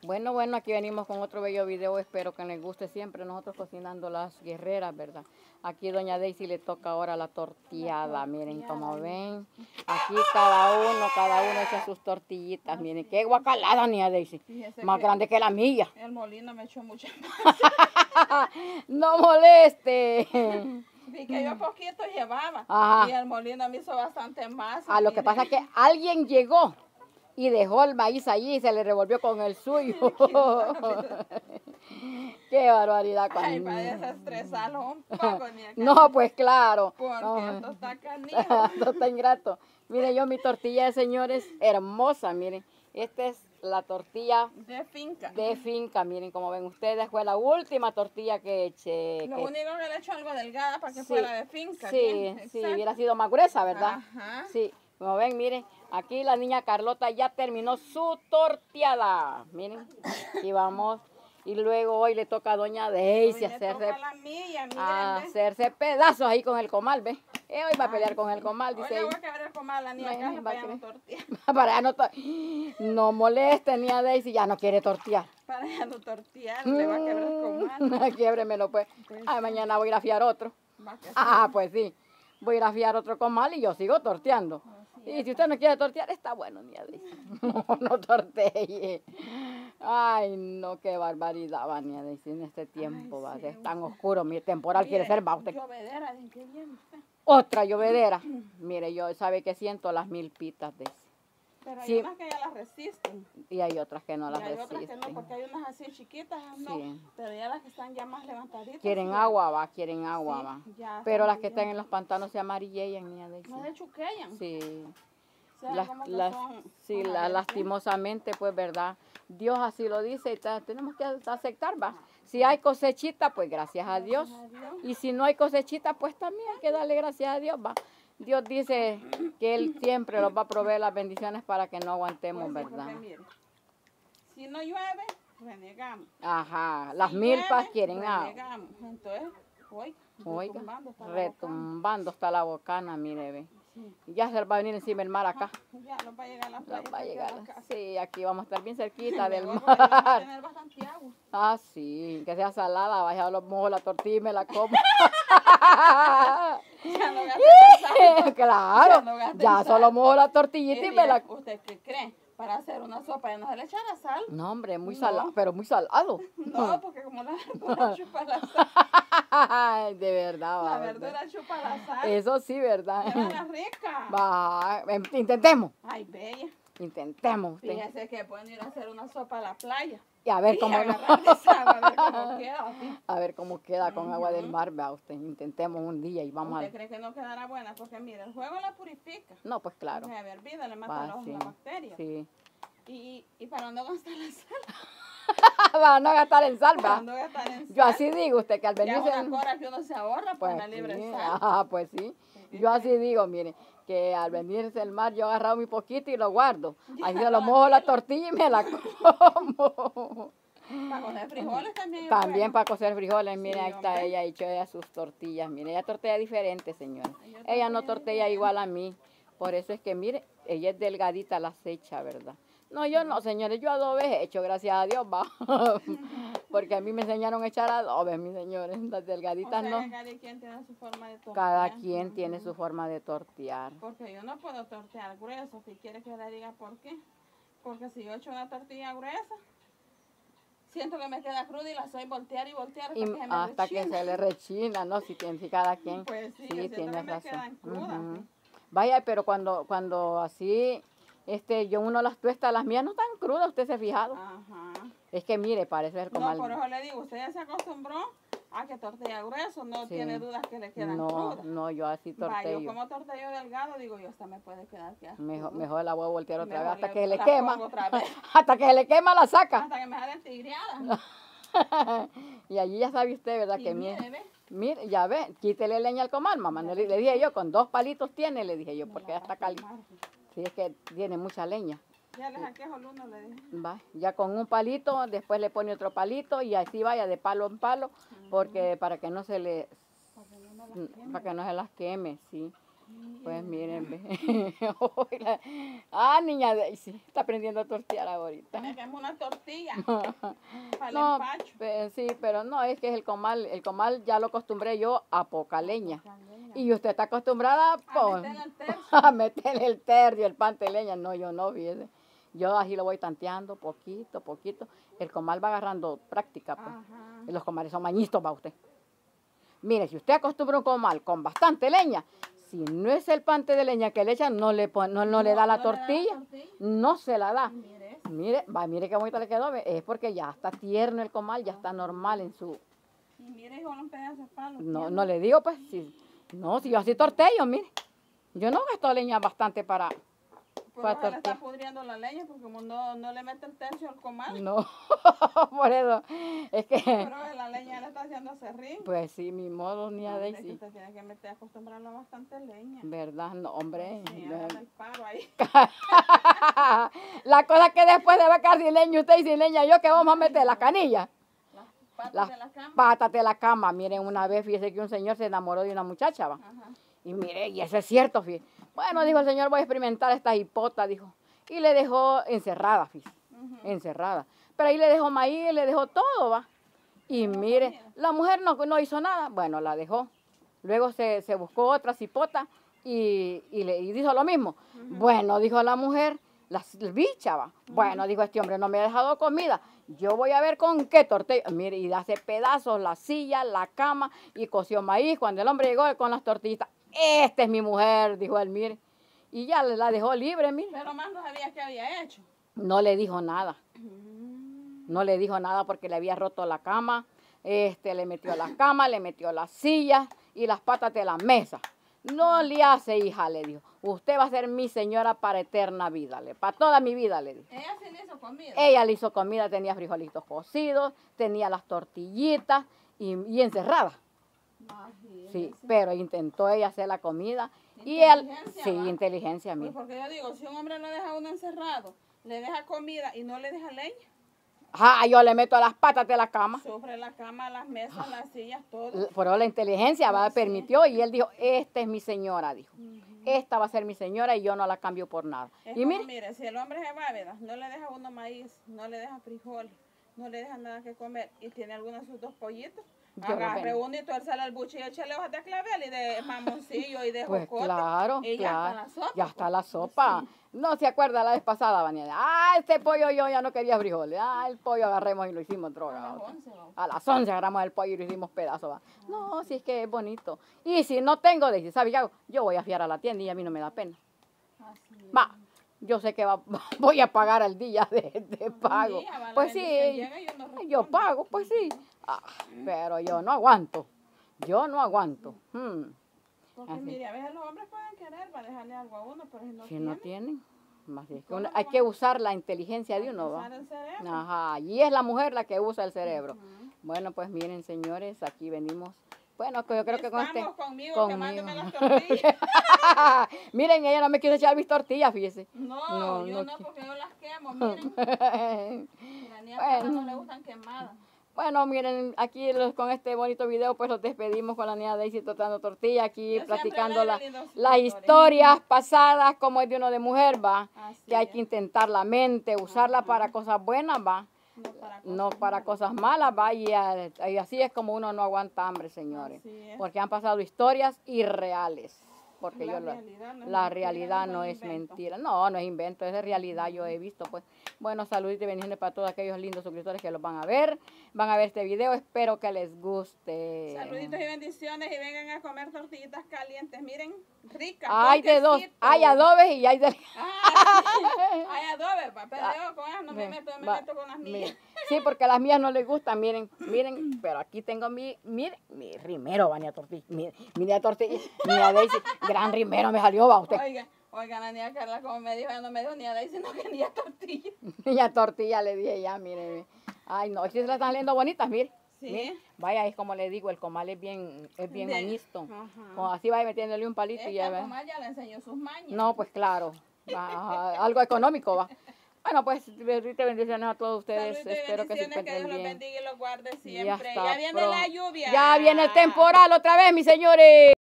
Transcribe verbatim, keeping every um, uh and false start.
Bueno, bueno, aquí venimos con otro bello video, espero que les guste siempre, nosotros cocinando las guerreras, ¿verdad? Aquí doña Daisy le toca ahora la tortillada, miren como ven, aquí cada uno, cada uno echa sus tortillitas, miren, qué guacalada, niña Daisy, más grande que la mía. El molino me echó mucha No moleste. Vi que yo poquito llevaba. Ajá. Y el molino me hizo bastante más. Ah, lo que pasa es que alguien llegó y dejó el maíz allí y se le revolvió con el suyo. Qué barbaridad. Cuando... Ay, para desestresarlo un poco. Ni acá. No, pues claro. Porque No. esto está canijo. Esto está ingrato. Miren yo mi tortilla, señores, hermosa, miren. Esta es la tortilla de finca. De finca, miren, como ven ustedes, fue la última tortilla que eché. Lo que... único que le he hecho algo delgada para que sí, fuera de finca. Sí, sí, hubiera sido más gruesa, ¿verdad? Ajá. Sí, como ven, miren, aquí la niña Carlota ya terminó su torteada. Miren, y vamos. Y luego hoy le toca a doña Daisy hacerse, mía, a hacerse pedazos ahí con el comal, ¿ves? Eh, hoy va a pelear con el comal, dice ella. ella. Hoy le voy a quebrar el comal a la niña No, acá, para allá no tortilla. Para allá no to... No moleste, niña Daisy, ya no quiere tortear. Para allá no tortear, le va a quebrar el comal. Quiébremelo pues. pues Ay, mañana voy a ir a fiar otro. Ah, pues sí. Voy a ir a fiar otro comal y yo sigo torteando. Y si usted no quiere tortear, está bueno, niña Daisy. No, no tortee. Ay, no, qué barbaridad va, niña Daisy, en este tiempo. Ay, va, sí, es tan oscuro, mi temporal quiere ser, va usted. Llovedera, ¿de qué viene usted? Otra llovedera. Mire, yo sabe que siento las milpitas de ese. Pero hay sí. unas que ya las resisten. Y hay otras que no y las hay resisten. Otras que no, porque hay unas así chiquitas, no. Sí. Pero ya las que están ya más levantaditas. Quieren sí, agua, va, quieren agua, sí, va. Ya pero las que están en los pantanos se amarillan, niña Daisy. No se chuquean. Sí. O sea, Las, como que las, son, sí, son la, lastimosamente, pues, ¿verdad? Dios así lo dice y tenemos que aceptar, va. Si hay cosechita, pues gracias a Dios. Gracias a Dios. Y si no hay cosechita, pues también hay que darle gracias a Dios, va. Dios dice que Él siempre nos va a proveer las bendiciones para que no aguantemos, pues sí, ¿verdad? Porque, mire, si no llueve, renegamos. Ajá, las si milpas llueve, quieren agua. Renegamos. Entonces, hoy, Oiga, retumbando está la retumbando está la bocana, mire, ve. Sí. Ya se va a venir encima el mar acá. Ya nos va a llegar la playa. Nos va a llegar. Acá. Sí, aquí vamos a estar bien cerquita del mar. Vamos a tener bastante agua. Ah, sí, que sea salada, vaya lo mojo la tortilla y me la como. Ya no gasté Claro, ya, no gasté ya sal. solo mojo la tortillita Y y me la... ¿Usted qué cree? Para hacer una sopa ya no se le echará sal. No, hombre, muy No. salado, pero muy salado. No, porque como la verdura chupa la sal. De verdad, va. La verdura chupa la sal. Eso sí, ¿verdad? Es rica. Va, em, intentemos. Ay, bella. Intentemos. Usted. Fíjese que pueden ir a hacer una sopa a la playa. Y a ver Y cómo... agarrar esa agua, a ver cómo queda. ¿Sí? A ver cómo queda con agua del Ujú. mar, vea usted. Intentemos un día y vamos ¿Usted a... cree que no quedará buena? Porque mire, el juego la purifica. No, pues claro. Porque a vida le mata Va, los, sí, las bacterias. Sí. Y, y para no gastar la sal. Para no gastar en sal, Para va. no gastar en sal. Yo así digo, usted que al Ya venirse... es una cora que uno se ahorra Pues para la libre sí, sal. ajá, pues sí. Yo así digo, mire, que al venirse el mar yo he agarrado mi poquito y lo guardo. Ya, Ahí se lo no, mojo la tranquila. tortilla y me la como. Para comer frijoles también. es También bueno. para cocer frijoles, mire, Sí, ahí está hombre. ella, hecho ella sus tortillas. Mire, ella tortilla diferente, señora. Ella Ella no tortilla tortilla diferente. igual a mí. Por eso es que, mire, ella es delgadita, la acecha, ¿verdad? No, yo no, señores, yo adobes he hecho, gracias a Dios, va. Porque a mí me enseñaron a echar adobes, mis señores, las O delgaditas sea, no. que cada quien tiene su forma de tortear. Cada quien tiene Ujú. su forma de tortear. Porque yo no puedo tortear grueso. Si quiere que le diga por qué. Porque si yo echo una tortilla gruesa, siento que me queda cruda y la soy voltear y voltear hasta Y que se me hasta que rechina. se le rechina, ¿no? Si, tiene, si cada quien. Pues sí, sí, yo siento tienes que me razón. quedan crudas. Ujú. Sí. Vaya, pero cuando, cuando así, este, yo uno las tuesta, las mías no están crudas, usted se ha fijado. Ajá. Es que mire, parece el No, comal. por eso le digo, usted ya se acostumbró a que tortilla grueso, no Sí. tiene dudas que le quedan No, crudas. no, yo así Va, yo tortello. como tortillo delgado, digo yo, esta me puede quedar que asco, Mejor, ¿no? mejor la voy a voltear otra Mejor vez hasta le- que le la quema. pongo otra vez. Hasta que se le quema la saca. Hasta que me salen tigreadas. Y allí ya sabe usted, ¿verdad? Y que mire, mire, ve. mire, ya ve, quítele leña al comal, mamá. No le, le dije yo, con dos palitos tiene, le dije yo, porque ya está caliente. Sí, es que tiene mucha leña. Ya le saqué el uno, le dije. Va, ya con un palito, después le pone otro palito y así vaya de palo en palo, porque para que no se le, Para que no me las queme. para que no se las queme, sí. Pues miren, ve. Oiga. Ah, niña Daisy, está aprendiendo a tortear ahorita. Me quemo una tortilla para el No, empacho. pe- sí, pero no, es que es el comal, el comal ya lo acostumbré yo a poca leña. Y usted está acostumbrada A pues, meterle el tercio. a meterle el tercio, el pan de leña. No, yo no, fíjese. Yo así lo voy tanteando, poquito, poquito. El comal va agarrando práctica, pues. Ajá. Y los comales son mañistos, va usted. Mire, si usted acostumbra un comal con bastante leña, si no es el pante de leña que le echan, no le, pon- no, no le da la no tortilla, tortilla. no se la da. Mire eso. Mire, va, mire qué bonito le quedó, ve, es porque ya está tierno el comal, ya está normal en su... Y mire con un pedazo de palo. No, no le digo, pues, si, no, si yo así tortello, mire. Yo no gasto leña bastante para... Por para eso le está tortillas. pudriendo la leña porque como no, no le mete el tercio al comal. No, por eso, es que... Pero la leña le está haciendo serrín. Pues sí, mi modo, ni a No, es que Daisy. usted tiene que meter, acostumbrarlo a bastante leña. ¿Verdad? No, hombre. Sí, no. hágale el paro ahí. La cosa es que después de becar sin leña, usted y sin leña, yo que vamos a meter la canilla. Las patas Las de la cama. patas de la cama. Miren, una vez fíjese que un señor se enamoró de una muchacha, ¿va? Ajá. Y mire, y eso es cierto, fíjese. Bueno, dijo el señor, voy a experimentar esta hipota, dijo. Y le dejó encerrada, fíjese, Ujú. encerrada. Pero ahí le dejó maíz, le dejó todo, ¿va? Y No mire, comía. la mujer no, no hizo nada, bueno, la dejó. Luego se, se buscó otra cipota y, y le y dijo lo mismo. Bueno, dijo la mujer, la bicha, va. Bueno, dijo este hombre, no me ha dejado comida. Yo voy a ver con qué tortilla. Mire, y hace pedazos la silla, la cama y coció maíz. Cuando el hombre llegó con las tortillitas, esta es mi mujer, dijo él, mire. Y ya la dejó libre, mire. Pero más no sabía qué había hecho. No le dijo nada. Mm. No le dijo nada porque le había roto la cama. Este, le metió la cama, le metió las sillas y las patas de la mesa. No le hace, hija, le dijo. Usted va a ser mi señora para eterna vida, le, para toda mi vida, le dijo. Ella sí le hizo comida. Ella le hizo comida, tenía frijolitos cocidos, tenía las tortillitas y, y encerrada. Imagínese. Sí, pero intentó ella hacer la comida. Y él, Inteligencia, sí, ¿va? inteligencia, Pues mira. porque yo digo, si un hombre lo deja a uno encerrado, le deja comida y no le deja leña, Ah, yo le meto las patas de la cama. sufre la cama, las mesas, las sillas, todo. Pero la inteligencia va, Sí. permitió y él dijo, esta es mi señora, dijo. Esta va a ser mi señora y yo no la cambio por nada. Es Y como, mire, mire, si el hombre es báveda, no le deja a uno maíz, no le deja frijoles, no le deja nada que comer y tiene algunos de sus dos pollitos, Yo lo agarre vendo. uno y tuércele al buche y échale hojas de clavel y de mamoncillo y de pues jocote. claro, y ya claro. está la sopa. Ya está la pues. sopa. Sí. No se acuerda la vez pasada, Vania. Ah, este pollo yo ya no quería frijoles. Ah, el pollo agarremos y lo hicimos A droga. las once, va. A las once agarramos el pollo y lo hicimos pedazos. Va. No, si es que es bonito. Y si no tengo, dice, ¿sabe qué hago? Yo voy a fiar a la tienda y a mí no me da pena. Así es. Va, yo sé que va, voy a pagar al día de, de pago. día, va, la Pues bendición sí, llega y uno yo responde. pago, pues sí. Ah, pero yo no aguanto. Yo no aguanto. Hmm. Porque Así. mire, a veces los hombres pueden querer para dejarle algo a uno, pero si no Si tienen, no tienen, más es que ¿Cómo uno- lo hay van que a- usar la inteligencia de uno, usar ¿va? el cerebro. Ajá, y es la mujer la que usa el cerebro. Ujú. Bueno, pues miren, señores, aquí venimos. Bueno, que yo creo que con este... Estamos conmigo, conmigo. quemándome las tortillas. Miren, ella no me quiso echar mis tortillas, fíjese. No, No, yo no no, qui- porque yo las quemo, miren. La niña Bueno. no le gustan quemadas. Bueno, miren, aquí los- con este bonito video pues los despedimos con la niña Daisy tratando tortilla, aquí Yo platicando siempre la- le he leído sus las historias. historias pasadas como es de uno de mujer, va, Así que hay es. que intentar la mente, usarla Ajá. para cosas buenas, va, No para no cosas para malas. cosas malas, va, y, eh, y así es como uno no aguanta hambre, señores, Así es. porque han pasado historias irreales, porque La yo lo- realidad no es la mentira, realidad no no es es invento. mentira, no, no es invento, es de realidad, yo he visto, pues. Bueno, saluditos y bendiciones para todos aquellos lindos suscriptores que los van a ver, van a ver este video, espero que les guste. Saluditos y bendiciones y vengan a comer tortillitas calientes. Miren, ricas. Hay con de dos, quesito. hay adobes y hay de... Ah, hay adobe, pa, pero Ah, yo con esas no me Ve, meto, me va, meto con las mire. mías. Sí, porque las mías no les gustan, miren, miren, pero aquí tengo mi, miren, mi rimero, Vania Tortilla, mi, mi tortilla, mira Daisy, gran rimero me salió, va usted, Oiga, oiga, la niña Carla como me dijo, ella no me dijo ni a Daisy, sino que ni a tortilla. niña tortilla le dije ya, miren, ay no, si se las están saliendo bonitas, mire, Sí. mire, vaya, es como le digo, el comal es bien, es bien De- mañisto, Ajá. como así vaya metiéndole un Es palito que y ya a ve. Tomás ya le enseñó sus mañas. No, pues claro, ajá, algo económico va. Bueno, pues bendiciones bendiciones a todos ustedes, Saludos y espero que se bendiciones, que Dios encuentren los bien. bendiga y los guarde Ya siempre. está Ya, viene pro- la lluvia. Ya viene el temporal otra vez, mis señores.